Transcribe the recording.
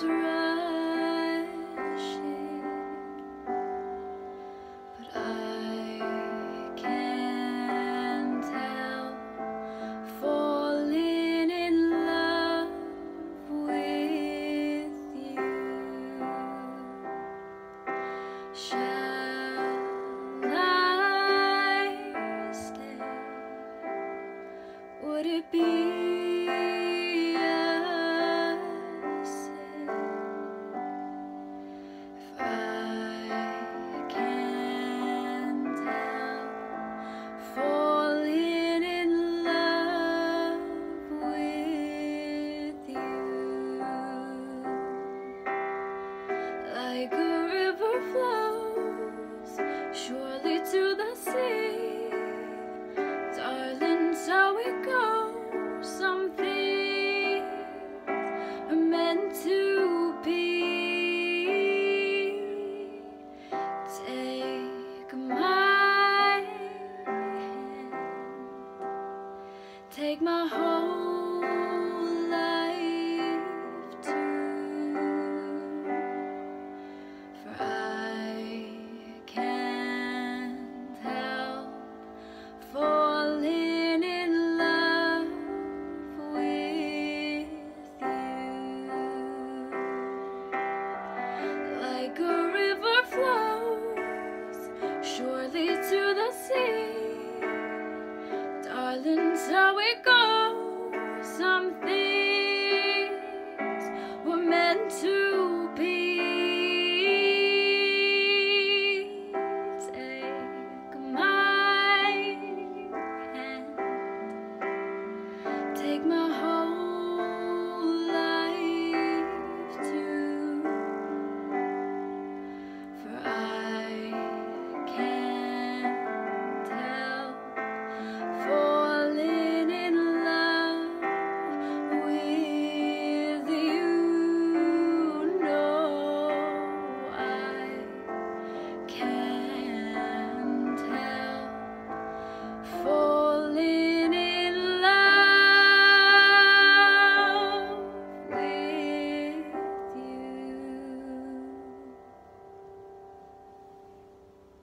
is rushing, but I can't help falling in love with you. Shall I stay? Would it be a sin if I can't help falling in love with you? Like a river flows surely to the sea, darling, so it goes. Some things are meant to be. Take my hand, take my whole life too, for I can't help falling in love with you. Like a river flows surely to the sea, darling, so